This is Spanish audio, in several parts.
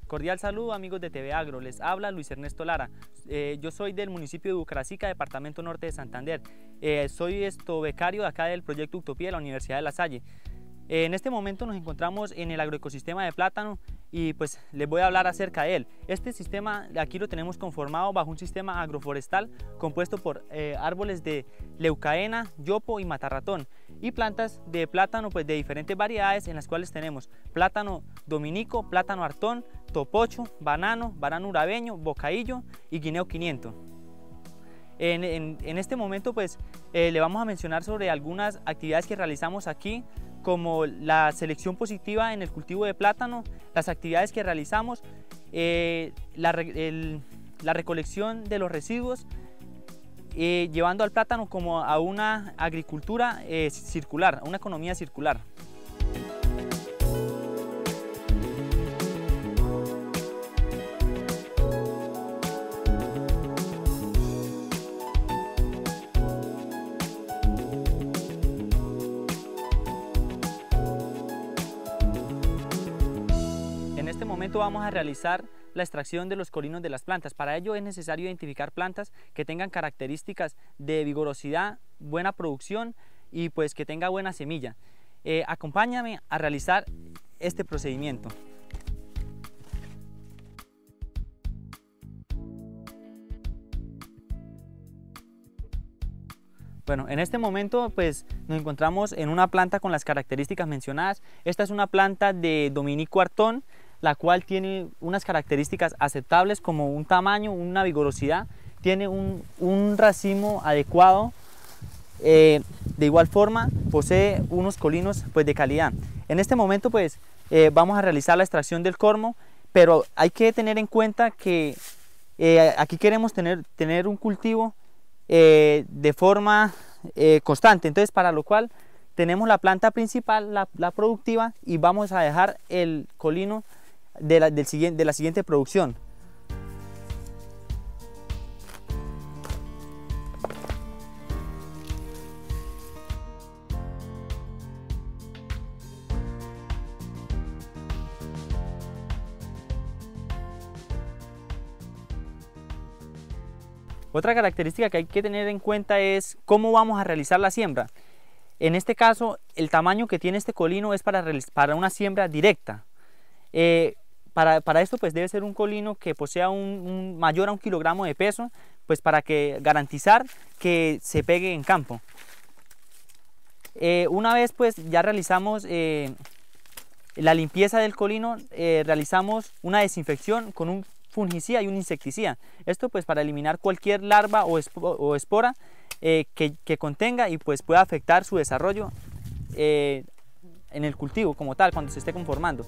Cordial saludo amigos de TV Agro, les habla Luis Ernesto Lara. Yo soy del municipio de Bucaracica, departamento norte de Santander. Soy becario de acá del proyecto Utopía de la Universidad de La Salle. En este momento nos encontramos en el agroecosistema de plátano y pues les voy a hablar acerca de él. Este sistema aquí lo tenemos conformado bajo un sistema agroforestal compuesto por árboles de leucaena, yopo y matarratón y plantas de plátano pues de diferentes variedades, en las cuales tenemos plátano dominico, plátano artón, topocho, banano urabeño, bocaillo y guineo 500. En este momento pues le vamos a mencionar sobre algunas actividades que realizamos aquí, como la selección positiva en el cultivo de plátano, las actividades que realizamos, la recolección de los residuos, llevando al plátano como a una agricultura circular, a una economía circular. En este momento vamos a realizar la extracción de los colinos de las plantas. Para ello es necesario identificar plantas que tengan características de vigorosidad, buena producción y pues que tenga buena semilla. Acompáñame a realizar este procedimiento. Bueno, en este momento pues nos encontramos en una planta con las características mencionadas. Esta es una planta de dominico artón, la cual tiene unas características aceptables como un tamaño, una vigorosidad, tiene un racimo adecuado, de igual forma posee unos colinos pues de calidad. En este momento pues vamos a realizar la extracción del cormo, pero hay que tener en cuenta que aquí queremos tener un cultivo de forma constante, entonces para lo cual tenemos la planta principal, la productiva, y vamos a dejar el colino de la siguiente producción. Otra característica que hay que tener en cuenta es cómo vamos a realizar la siembra. En este caso, el tamaño que tiene este colino es para una siembra directa. Para esto pues debe ser un colino que posea un mayor a 1 kilogramo de peso, pues para garantizar que se pegue en campo. Una vez pues ya realizamos la limpieza del colino, realizamos una desinfección con un fungicida y un insecticida. Esto pues para eliminar cualquier larva o espora que contenga y pues pueda afectar su desarrollo en el cultivo como tal, cuando se esté conformando.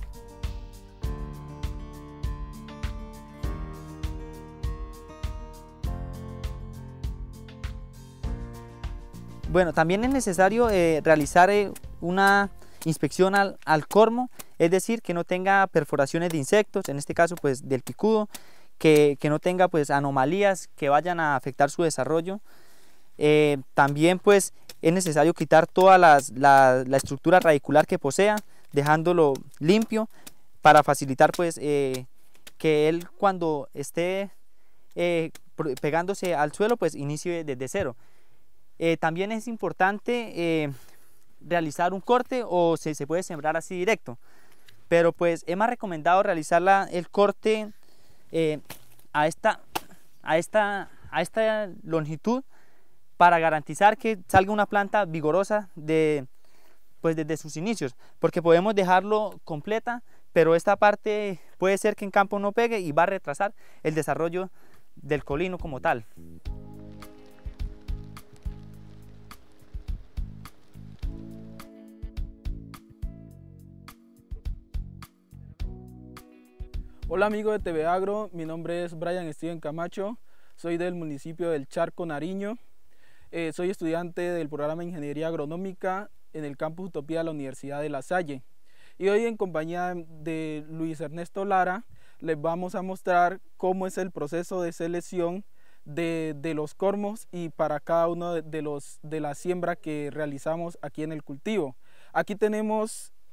Bueno, también es necesario realizar una inspección al cormo, es decir, que no tenga perforaciones de insectos, en este caso pues del picudo, que no tenga pues anomalías que vayan a afectar su desarrollo. También pues es necesario quitar toda la estructura radicular que posea, dejándolo limpio para facilitar pues que él, cuando esté pegándose al suelo, pues inicie desde cero. También es importante realizar un corte, o se puede sembrar así directo, pero pues es más recomendado realizar el corte a esta longitud, para garantizar que salga una planta vigorosa pues desde sus inicios, porque podemos dejarlo completa, pero esta parte puede ser que en campo no pegue y va a retrasar el desarrollo del colino como tal. Hola amigos de TV Agro, mi nombre es Brian Steven Camacho, soy del municipio del Charco, Nariño. Soy estudiante del programa de Ingeniería Agronómica en el campus Utopía de la Universidad de La Salle. Y hoy, en compañía de Luis Ernesto Lara, les vamos a mostrar cómo es el proceso de selección de los cormos y para cada uno de la siembra que realizamos aquí en el cultivo. Aquí tenemos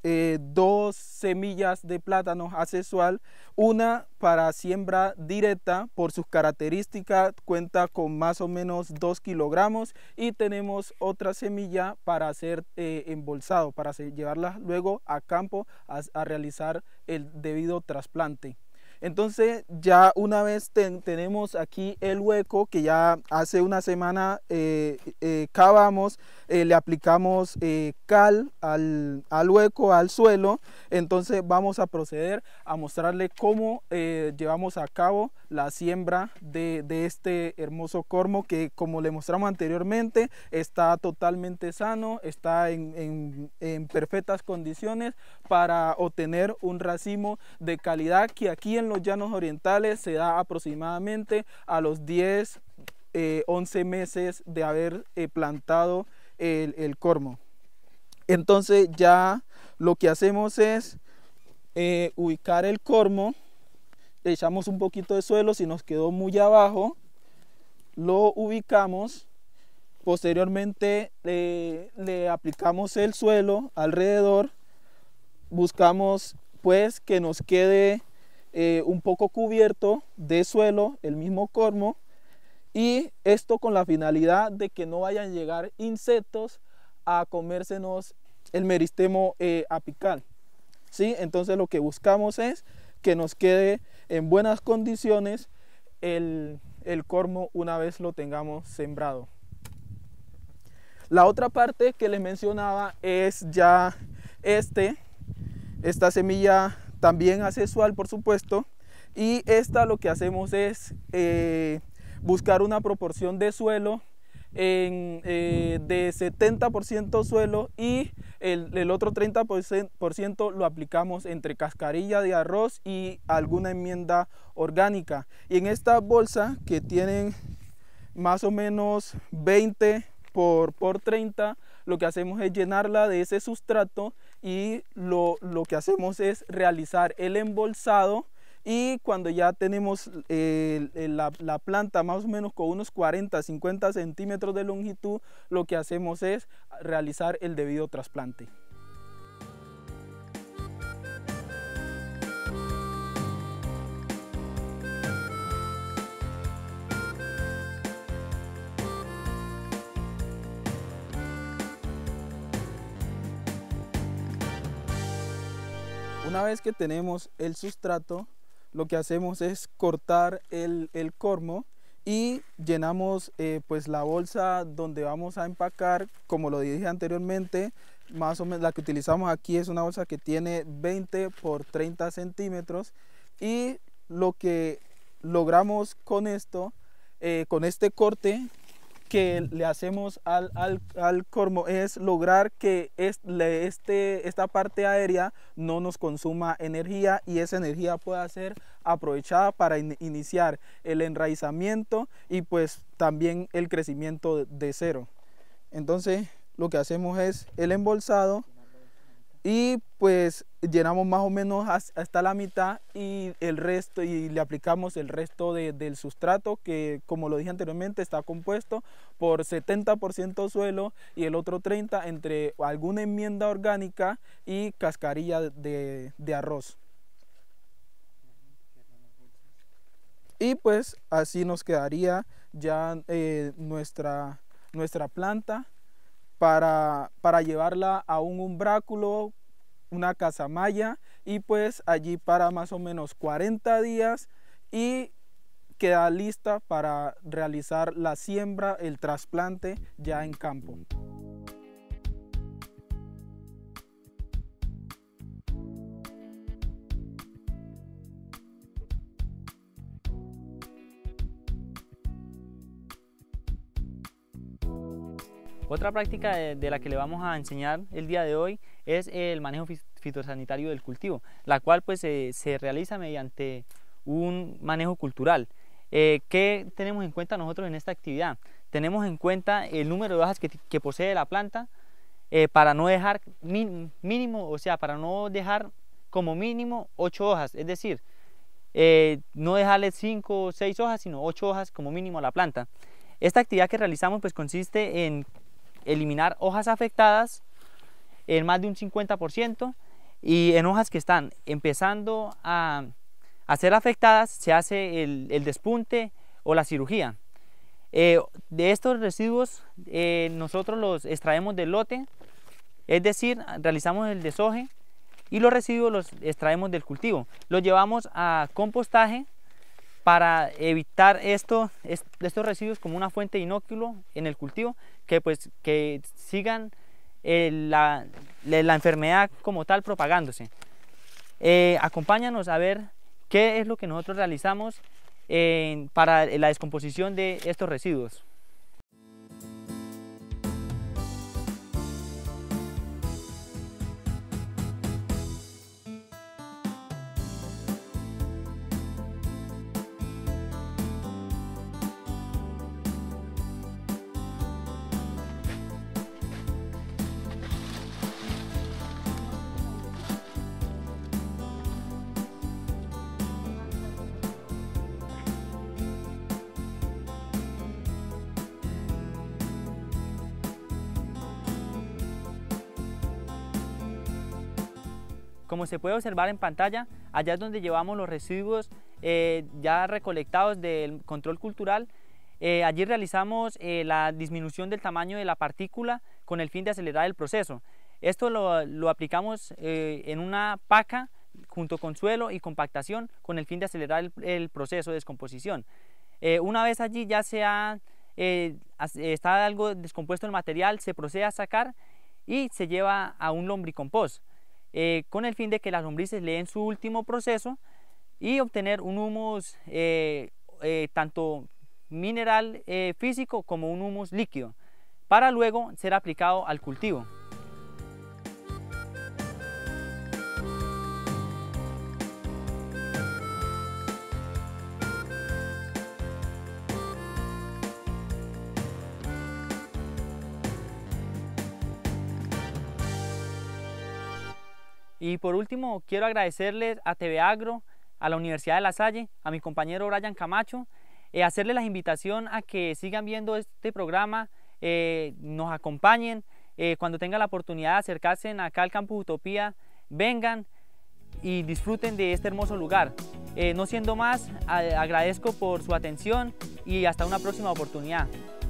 2 semillas de plátano asexual, una para siembra directa, por sus características cuenta con más o menos 2 kilogramos, y tenemos otra semilla para hacer embolsado, para llevarla luego a campo a realizar el debido trasplante. Entonces ya una vez tenemos aquí el hueco que ya hace una semana cavamos, le aplicamos cal al hueco, al suelo. Entonces vamos a proceder a mostrarle cómo llevamos a cabo la siembra de este hermoso cormo, que, como le mostramos anteriormente, está totalmente sano, está en perfectas condiciones para obtener un racimo de calidad que aquí en los llanos orientales se da aproximadamente a los 10, 11 meses de haber plantado el cormo. Entonces ya lo que hacemos es ubicar el cormo, le echamos un poquito de suelo, si nos quedó muy abajo, lo ubicamos, posteriormente le aplicamos el suelo alrededor, buscamos pues que nos quede un poco cubierto de suelo el mismo cormo, y esto con la finalidad de que no vayan a llegar insectos a comérsenos el meristemo apical, ¿sí? Entonces lo que buscamos es que nos quede en buenas condiciones el cormo una vez lo tengamos sembrado. La otra parte que les mencionaba es ya esta semilla también asexual, por supuesto, y esta lo que hacemos es buscar una proporción de suelo de 70% suelo, y el otro 30% lo aplicamos entre cascarilla de arroz y alguna enmienda orgánica. Y en esta bolsa, que tienen más o menos 20 por 30, lo que hacemos es llenarla de ese sustrato, y lo que hacemos es realizar el embolsado. Y cuando ya tenemos la planta más o menos con unos 40-50 centímetros de longitud, lo que hacemos es realizar el debido trasplante. Una vez que tenemos el sustrato, lo que hacemos es cortar el cormo y llenamos pues la bolsa donde vamos a empacar. Como lo dije anteriormente, más o menos la que utilizamos aquí es una bolsa que tiene 20 por 30 centímetros, y lo que logramos con esto, con este corte que le hacemos al cormo, es lograr que esta parte aérea no nos consuma energía, y esa energía pueda ser aprovechada para iniciar el enraizamiento y pues también el crecimiento de cero. Entonces lo que hacemos es el embolsado, y pues llenamos más o menos hasta la mitad, y el resto, y le aplicamos el resto del sustrato, que, como lo dije anteriormente, está compuesto por 70% suelo y el otro 30% entre alguna enmienda orgánica y cascarilla de arroz. Y pues así nos quedaría ya nuestra planta para llevarla a un umbráculo, una casamaya, y pues allí para más o menos 40 días, y queda lista para realizar la siembra, el trasplante ya en campo. Otra práctica de la que le vamos a enseñar el día de hoy es el manejo fitosanitario del cultivo, la cual pues se realiza mediante un manejo cultural. ¿Qué tenemos en cuenta nosotros en esta actividad? Tenemos en cuenta el número de hojas que posee la planta, para no dejar mínimo, o sea, para no dejar como mínimo 8 hojas, es decir, no dejarle 5 o 6 hojas, sino 8 hojas como mínimo a la planta. Esta actividad que realizamos pues consiste en eliminar hojas afectadas en más de un 50%, y en hojas que están empezando a ser afectadas se hace el despunte o la cirugía. De estos residuos nosotros los extraemos del lote, es decir, realizamos el desoje y los residuos los extraemos del cultivo. Los llevamos a compostaje para evitar estos residuos como una fuente de inóculo en el cultivo, que sigan la enfermedad como tal propagándose. Acompáñanos a ver qué es lo que nosotros realizamos para la descomposición de estos residuos. Como se puede observar en pantalla, allá es donde llevamos los residuos ya recolectados del control cultural. Allí realizamos la disminución del tamaño de la partícula con el fin de acelerar el proceso. Esto lo aplicamos en una paca junto con suelo y compactación con el fin de acelerar el proceso de descomposición. Una vez allí ya está algo descompuesto el material, se procede a sacar y se lleva a un lombricompost. Con el fin de que las lombrices le den su último proceso y obtener un humus tanto mineral físico como un humus líquido, para luego ser aplicado al cultivo. Y por último, quiero agradecerles a TV Agro, a la Universidad de La Salle, a mi compañero Brian Camacho, hacerles la invitación a que sigan viendo este programa, nos acompañen, cuando tengan la oportunidad de acercarse acá al Campus Utopía, vengan y disfruten de este hermoso lugar. No siendo más, agradezco por su atención y hasta una próxima oportunidad.